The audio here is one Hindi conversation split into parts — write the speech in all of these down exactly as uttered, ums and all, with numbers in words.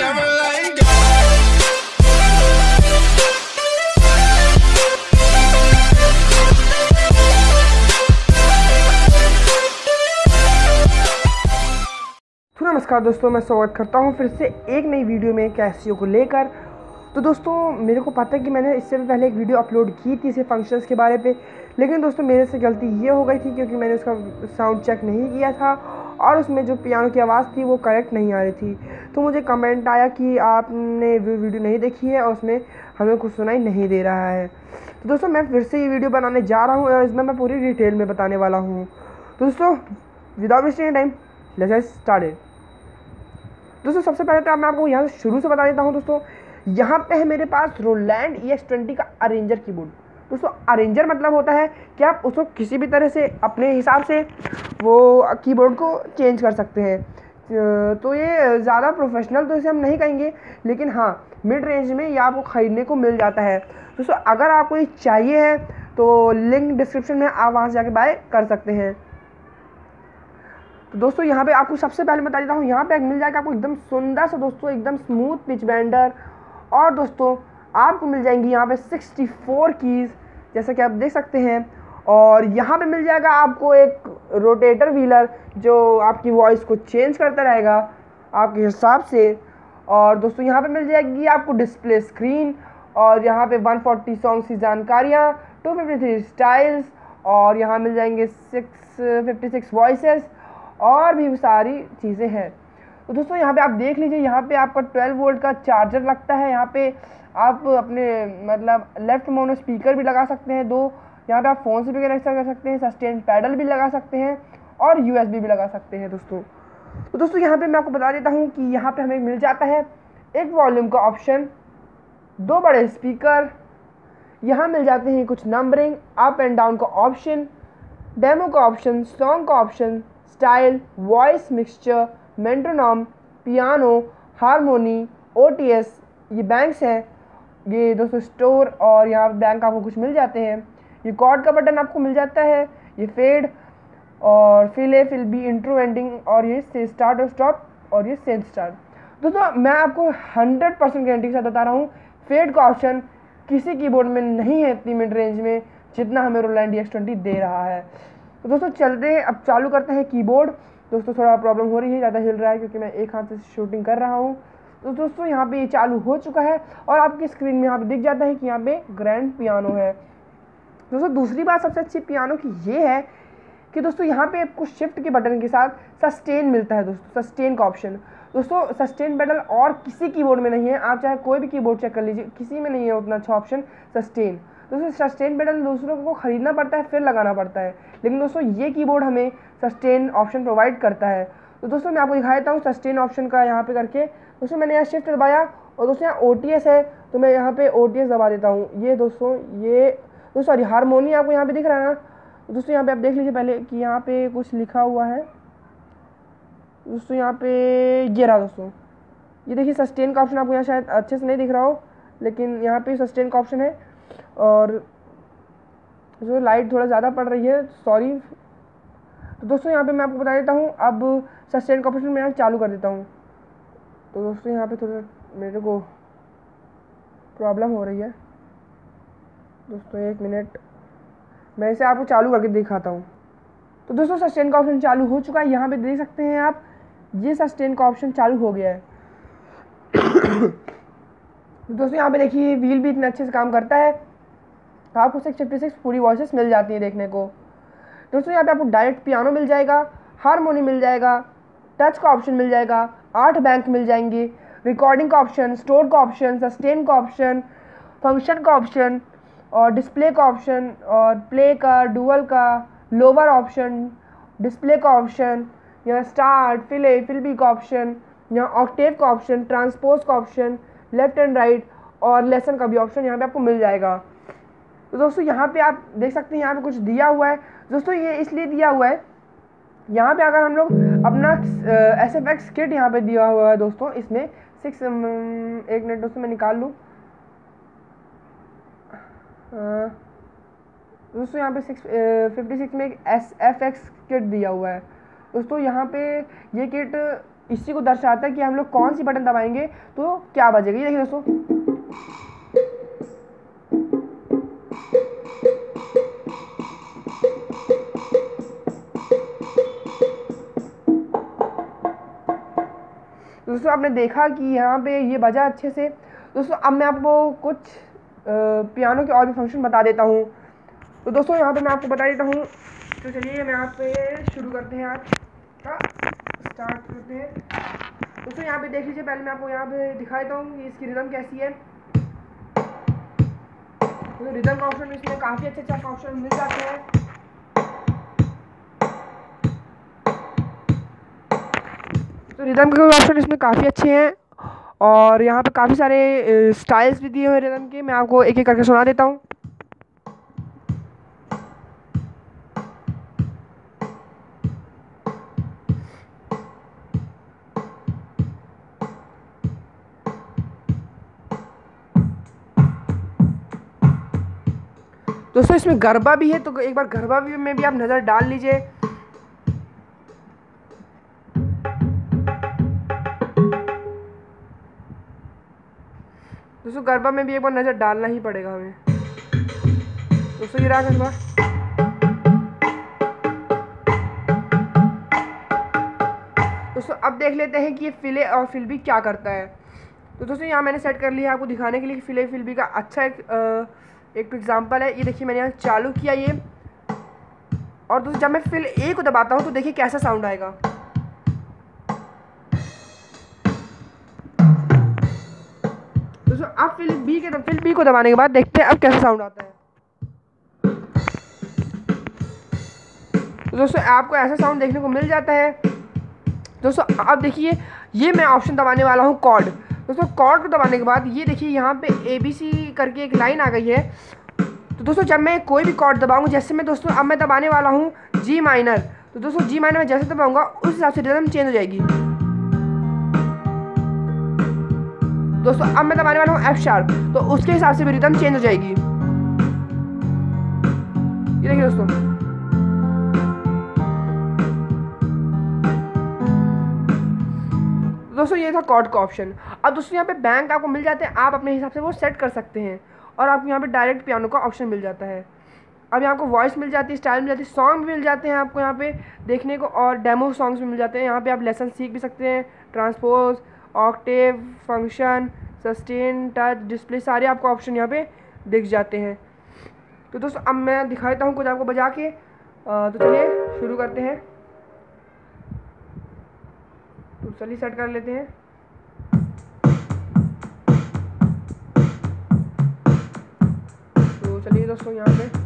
never let go. तो नमस्कार दोस्तों, मैं स्वागत करता हूं फिर से एक नई वीडियो में कैसियो को लेकर। तो दोस्तों मेरे को पता है कि मैंने इससे भी पहले एक वीडियो अपलोड की थी इसे फंक्शंस के बारे पे, लेकिन दोस्तों मेरे से गलती ये हो गई थी क्योंकि मैंने उसका साउंड चेक नहीं किया था और उसमें जो पियानो की आवाज़ थी वो करेक्ट नहीं आ रही थी। तो मुझे कमेंट आया कि आपने वो वीडियो नहीं देखी है और उसमें हमें कुछ सुनाई नहीं दे रहा है। तो दोस्तों मैं फिर से ये वीडियो बनाने जा रहा हूँ और इसमें मैं पूरी डिटेल में बताने वाला हूँ। तो दोस्तों without wasting time let's get started. दोस्तों सबसे पहले तो मैं आपको यहाँ से शुरू से बता देता हूँ। दोस्तों यहाँ पे है मेरे पास रोलैंड ई एक्स ट्वेंटी का अरेंजर कीबोर्ड। दोस्तों अरेंजर मतलब होता है कि आप उसको किसी भी तरह से अपने हिसाब से वो कीबोर्ड को चेंज कर सकते हैं। तो ये ज़्यादा प्रोफेशनल तो इसे हम नहीं कहेंगे, लेकिन हाँ मिड रेंज में ये आपको ख़रीदने को मिल जाता है। दोस्तों अगर आपको ये चाहिए है तो लिंक डिस्क्रिप्शन में आप वहाँ से जाके बाय कर सकते हैं। तो दोस्तों यहाँ पे आपको सबसे पहले बता देता हूँ, यहाँ पे मिल जाएगा आपको एकदम सुंदर सा दोस्तों एकदम स्मूथ पिच बेंडर, और दोस्तों आपको मिल जाएंगी यहाँ पे सिक्सटी फोर कीज़ जैसा कि आप देख सकते हैं। और यहाँ पे मिल जाएगा आपको एक रोटेटर व्हीलर जो आपकी वॉइस को चेंज करता रहेगा आपके हिसाब से। और दोस्तों यहाँ पे मिल जाएगी आपको डिस्प्ले स्क्रीन, और यहाँ पे वन फोर्टी सॉन्ग्स की जानकारियाँ, टू फिफ्टी थ्री स्टाइल्स, और यहाँ मिल जाएंगे सिक्स फिफ्टी सिक्स वॉइसेस और भी सारी चीज़ें हैं। तो दोस्तों यहाँ पे आप देख लीजिए, यहाँ पे आपका ट्वेल्व वोल्ट का चार्जर लगता है। यहाँ पे आप अपने मतलब लेफ्ट मोनो स्पीकर भी लगा सकते हैं दो, यहाँ पे आप फ़ोन से भी कनेक्ट कर सकते हैं, सस्टेन पैडल भी लगा सकते हैं और यूएसबी भी लगा सकते हैं दोस्तों। तो दोस्तों यहाँ पे मैं आपको बता देता हूँ कि यहाँ पे हमें मिल जाता है एक वॉल्यूम का ऑप्शन, दो बड़े स्पीकर, यहाँ मिल जाते हैं कुछ नंबरिंग अप एंड डाउन का ऑप्शन, डेमो का ऑप्शन, सॉन्ग का option, style, voice mixture, metronome, piano, harmony, OTS, ये बैंक्स हैं ये दोस्तों स्टोर, और यहाँ बैंक आपको कुछ मिल जाते हैं। ये कॉर्ड का बटन आपको मिल जाता है, ये फेड और fill A fill B intro ending, और ये से स्टार्ट और स्टॉप, और ये सेंड स्टार्ट। दोस्तों मैं आपको हंड्रेड परसेंट गारंटी के साथ बता रहा हूँ फेड का ऑप्शन किसी कीबोर्ड में नहीं है इतनी मिड रेंज में जितना हमें रोलैंड ई एक्स ट्वेंटी दे रहा है। तो दोस्तों चलते हैं, अब चालू करते हैं कीबोर्ड। दोस्तों थोड़ा प्रॉब्लम हो रही है, ज़्यादा हिल रहा है क्योंकि मैं एक हाथ से शूटिंग कर रहा हूँ। तो दोस्तों यहाँ पे ये चालू हो चुका है और आपकी स्क्रीन में यहाँ पे दिख जाता है कि यहाँ पे ग्रैंड पियानो है। दोस्तों दूसरी बात सबसे अच्छी पियानो की ये है कि दोस्तों यहाँ पे आपको शिफ्ट के बटन के साथ सस्टेन मिलता है। दोस्तों सस्टेन का ऑप्शन, दोस्तों सस्टेन बटन और किसी कीबोर्ड में नहीं है, आप चाहे कोई भी कीबोर्ड चेक कर लीजिए, किसी में नहीं है उतना अच्छा ऑप्शन सस्टेन। दोस्तों सस्टेन बटन दूसरों को खरीदना पड़ता है फिर लगाना पड़ता है, लेकिन दोस्तों ये कीबोर्ड हमें सस्टेन ऑप्शन प्रोवाइड करता है। तो दोस्तों मैं आपको दिखा देता हूँ सस्टेन ऑप्शन का यहाँ पे करके। दोस्तों मैंने यहाँ शिफ्ट दबाया और दोस्तों यहाँ ओ टी एस है तो मैं यहाँ पे ओ टी एस दबा देता हूँ। ये दोस्तों ये दोस्तों सॉरी हारमोनी आपको यहाँ पे दिख रहा है ना। तो दोस्तों यहाँ पे आप देख लीजिए पहले कि यहाँ पे कुछ लिखा हुआ है। दोस्तों यहाँ पे ये रहा दोस्तों, ये देखिए सस्टेन का ऑप्शन आपको यहाँ शायद अच्छे से नहीं दिख रहा हो, लेकिन यहाँ पे सस्टेन का ऑप्शन है। और जो लाइट थोड़ा ज़्यादा पड़ रही है, सॉरी। तो दोस्तों यहाँ पे मैं आपको बता देता हूँ, अब सस्टेन का ऑप्शन मैं यहाँ चालू कर देता हूँ। तो दोस्तों यहाँ पे थोड़ा मेरे को प्रॉब्लम हो रही है। दोस्तों एक मिनट, मैं इसे आपको चालू करके दिखाता हूँ। तो दोस्तों सस्टेन का ऑप्शन चालू हो चुका है, यहाँ पे देख सकते हैं आप, ये सस्टेन का ऑप्शन चालू हो गया है। तो दोस्तों यहाँ पे देखिए व्हील भी इतने अच्छे से काम करता है, आपको सिक्स फिफ्टी सिक्स पूरी वॉइसेस मिल जाती है देखने को। दोस्तों यहाँ पे आपको डायरेक्ट पियानो मिल जाएगा, हारमोनी मिल जाएगा, टच का ऑप्शन मिल जाएगा, आठ बैंक मिल जाएंगे, रिकॉर्डिंग का ऑप्शन, स्टोर का ऑप्शन, सस्टेन का ऑप्शन, फंक्शन का ऑप्शन, और डिस्प्ले का ऑप्शन, और प्ले का, डुअल का, लोअर ऑप्शन, डिस्प्ले का ऑप्शन, यहाँ start, fill A fill B का ऑप्शन, यहाँ ऑक्टेव का ऑप्शन, ट्रांसपोज का ऑप्शन, लेफ्ट एंड राइट, और लेसन का भी ऑप्शन यहाँ पे आपको मिल जाएगा। तो दोस्तों यहाँ पे आप देख सकते हैं यहाँ पे कुछ दिया हुआ है। दोस्तों ये इसलिए दिया हुआ है, यहाँ पे अगर हम लोग अपना एस एफ एक्स किट यहाँ पे दिया हुआ है दोस्तों, इसमें सिक्स एक मिनट दोस्तों मैं निकाल लूँ। दोस्तों यहाँ पे सिक्स फिफ्टी सिक्स में एक एस एफ एक्स किट दिया हुआ है। दोस्तों यहाँ पे ये किट इसी को दर्शाता है कि हम लोग कौन सी बटन दबाएंगे तो क्या बजेगा। ये देखिए दोस्तों, दोस्तों आपने देखा कि यहाँ पे ये बजा अच्छे से। दोस्तों अब मैं आपको कुछ पियानो के और भी फंक्शन बता देता हूँ। तो दोस्तों यहाँ पे मैं आपको बता देता हूँ। तो चलिए मैं यहाँ पे शुरू करते हैं, आज का स्टार्ट करते हैं। दोस्तों यहाँ पे देख लीजिए, पहले मैं आपको यहाँ पे दिखा देता हूँ कि इसकी रिदम कैसी है। तो रिदम का ऑप्शन इसमें काफ़ी अच्छे अच्छे ऑप्शन मिल जाते हैं। तो रिदम के ऑप्शन इसमें काफ़ी अच्छे हैं और यहाँ पे काफ़ी सारे स्टाइल्स भी दिए हुए हैं रिदम के। मैं आपको एक एक करके सुना देता हूँ। दोस्तों इसमें गरबा भी है, तो एक बार गरबा भी में भी आप नज़र डाल लीजिए। दोस्तों गरबा में भी एक बार नज़र डालना ही पड़ेगा हमें। दोस्तों ये रहा गरबा। दोस्तों अब देख लेते हैं कि ये फिले और फिल्बी क्या करता है। तो दोस्तों यहाँ मैंने सेट कर लिया है आपको दिखाने के लिए कि फिले फिल्बी का अच्छा एक एक तो एग्जाम्पल है। ये देखिए मैंने यहाँ चालू किया ये, और दोस्तों जब मैं फिल ए को दबाता हूँ तो देखिए कैसा साउंड आएगा। दोस्तों अब फिल बी के फिल बी को दबाने के बाद देखते हैं अब कैसा साउंड आता है। तो दोस्तों आपको ऐसा साउंड देखने को मिल जाता है। दोस्तों अब देखिए ये मैं ऑप्शन दबाने वाला हूँ कॉर्ड। दोस्तों कॉर्ड को दबाने के बाद ये देखिए यहाँ पे ए बी सी करके एक लाइन आ गई है। तो दोस्तों जब मैं कोई भी कॉर्ड दबाऊंगा, जैसे मैं दोस्तों अब मैं दबाने वाला हूँ जी माइनर, तो दोस्तों जी माइनर में जैसे दबाऊंगा उस हिसाब से रिदम चेंज हो जाएगी। दोस्तों अब मैं दबाने वाला हूँ एफ शार्प, तो उसके हिसाब से भी रिदम चेंज हो जाएगी। ये देखिए दोस्तों, दोस्तों ये था कॉर्ड का ऑप्शन। अब दोस्तों यहाँ पे बैंक आपको मिल जाते हैं, आप अपने हिसाब से वो सेट कर सकते हैं और आपको यहाँ पे डायरेक्ट पियानो का ऑप्शन मिल जाता है। अब यहाँ आपको वॉइस मिल जाती है, स्टाइल मिल जाती है, सॉन्ग भी मिल जाते हैं आपको यहाँ पे देखने को, और डेमो सॉन्ग्स भी मिल जाते हैं। यहाँ पे आप लेसन सीख भी सकते हैं, transpose, octave, function, sustain, touch, display, सारे आपको ऑप्शन यहाँ पे दिख जाते हैं। तो दोस्तों अब मैं दिखा देता हूँ कुछ आपको बजा के। तो चलिए शुरू करते हैं। तो चलिए सेट कर लेते हैं। तो चलिए दोस्तों यहाँ पे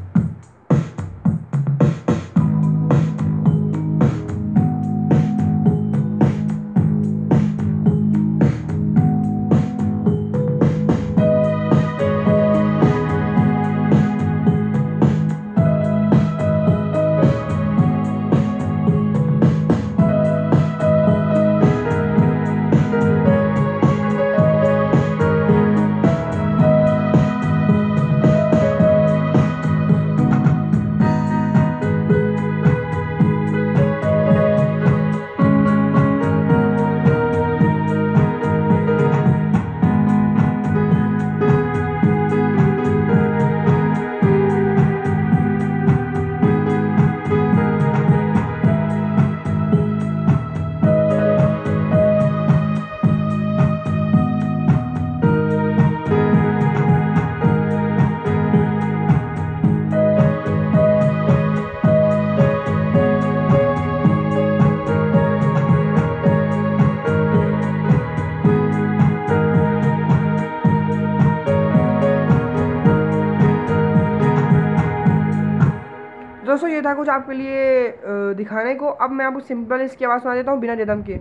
दोस्तों ये था कुछ आपके लिए दिखाने को। अब मैं आपको सिंपल इसकी आवाज़ सुना देता हूँ बिना रिदम के।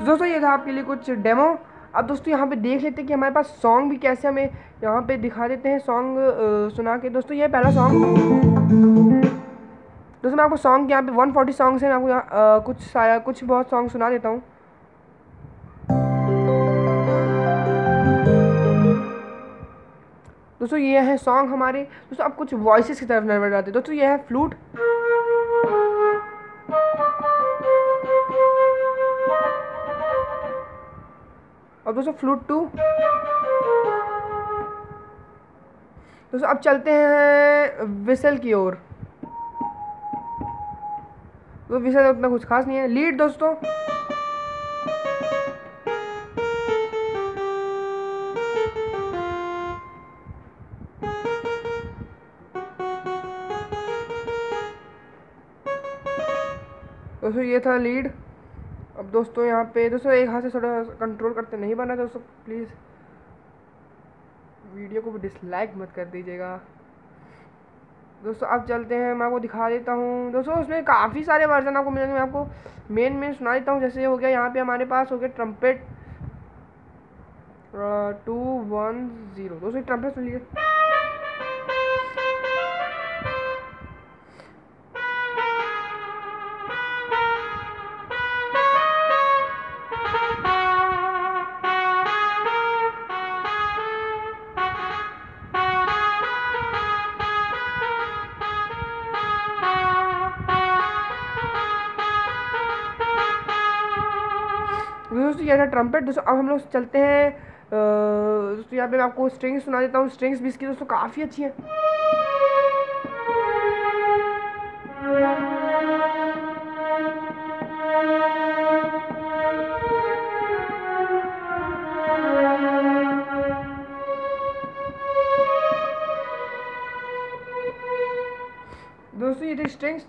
दोस्तों ये था आपके लिए कुछ डेमो। अब दोस्तों यहाँ पे देख लेते हैं कि हमारे पास सॉन्ग भी कैसे हमें यहाँ पे दिखा देते हैं सॉन्ग सुना के। दोस्तों ये पहला सॉन्ग, दोस्तों मैं आपको सॉन्ग यहाँ पे वन फोर्टी सॉन्ग्स हैं, मैं आपको यहाँ कुछ सारा कुछ बहुत सॉन्ग सुना देता हूँ। दोस्तों ये है सॉन्ग हमारे। दोस्तों अब कुछ वॉइसेस की तरफ नजर आते हैं। दोस्तों ये है फ्लूट, और दोस्तों फ्लूट टू। दोस्तों अब चलते हैं विसल की ओर। तो विसल उतना कुछ खास नहीं है। लीड दोस्तों, दोस्तों ये था लीड। अब दोस्तों यहाँ पे दोस्तों एक हाथ से थोड़ा कंट्रोल करते नहीं बना दोस्तों, प्लीज़ वीडियो को डिसलाइक मत कर दीजिएगा। दोस्तों अब चलते हैं, मैं आपको दिखा देता हूँ। दोस्तों उसमें काफ़ी सारे वर्जन आपको मिलेंगे, मैं आपको मेन मेन सुना देता हूँ। जैसे हो गया यहाँ पे हमारे पास हो गया ट्रम्पेट टू वन ज़ीरो। दोस्तों ट्रम्पेट सुन लीजिए। दोस्तों ये था ट्रम्पेट। दोस्तों अब हम लोग चलते हैं दोस्तों यहाँ पे मैं आपको स्ट्रिंग्स सुना देता हूँ। स्ट्रिंग्स भी इसकी दोस्तों काफ़ी अच्छी है। दोस्तों ये थे स्ट्रिंग्स।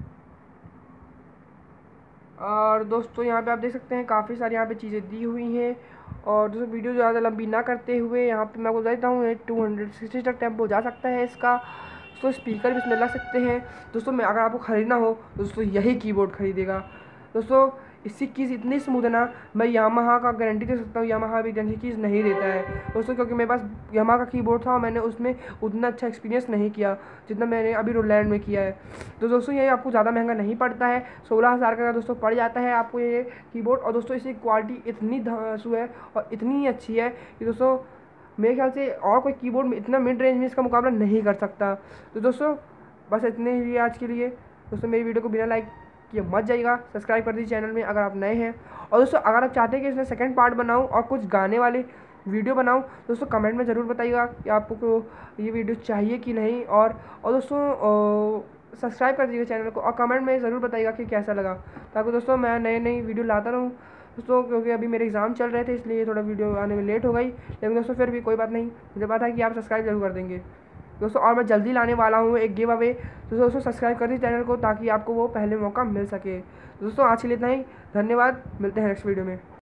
और दोस्तों यहाँ पे आप देख सकते हैं काफ़ी सारी यहाँ पे चीज़ें दी हुई हैं। और दोस्तों वीडियो ज़्यादा लंबी ना करते हुए यहाँ पे मैं आपको बता देता हूँ टू हंड्रेड सिक्सटी तक टेम्पो जा सकता है इसका। दोस्तों स्पीकर भी इसमें लग सकते हैं। दोस्तों मैं अगर आपको ख़रीदना हो दोस्तों यही कीबोर्ड खरीदेगा। दोस्तों इसकी कीज़ इतनी स्मूथ है ना, मैं यामाहा का गारंटी दे सकता हूँ, यामाहा भी इतनी कीज़ नहीं देता है दोस्तों, क्योंकि मेरे पास यामाहा का कीबोर्ड था और मैंने उसमें उतना अच्छा एक्सपीरियंस नहीं किया जितना मैंने अभी रोलैंड में किया है। तो दोस्तों ये आपको ज़्यादा महंगा नहीं पड़ता है, सोलह हज़ार का दोस्तों पड़ जाता है आपको ये कीबोर्ड। और दोस्तों इसकी क्वालिटी इतनी धांसू है और इतनी अच्छी है कि दोस्तों मेरे ख्याल से और कोई कीबोर्ड में इतना मिड रेंज में इसका मुकाबला नहीं कर सकता। तो दोस्तों बस इतने ही आज के लिए। दोस्तों मेरी वीडियो को बिना लाइक किए मत जाइएगा, सब्सक्राइब कर दीजिए चैनल में अगर आप नए हैं। और दोस्तों अगर आप चाहते हैं कि इसमें सेकंड पार्ट बनाऊं और कुछ गाने वाले वीडियो बनाऊं दोस्तों कमेंट में ज़रूर बताइएगा कि आपको ये वीडियो चाहिए कि नहीं। और और दोस्तों सब्सक्राइब कर दीजिएगा चैनल को और कमेंट में ज़रूर बताइएगा कि कैसा लगा, ताकि दोस्तों मैं नए नई वीडियो लाता रहूँ दोस्तों। क्योंकि अभी मेरे एग्ज़ाम चल रहे थे इसलिए थोड़ा वीडियो आने में लेट हो गई, लेकिन दोस्तों फिर भी कोई बात नहीं, मुझे पता है कि आप सब्सक्राइब जरूर कर देंगे दोस्तों। और मैं जल्दी लाने वाला हूँ एक गिव अवे, तो दोस्तों सब्सक्राइब कर दीजिए चैनल को ताकि आपको वो पहले मौका मिल सके। दोस्तों आज के लिए इतना ही, धन्यवाद, मिलते हैं नेक्स्ट वीडियो में।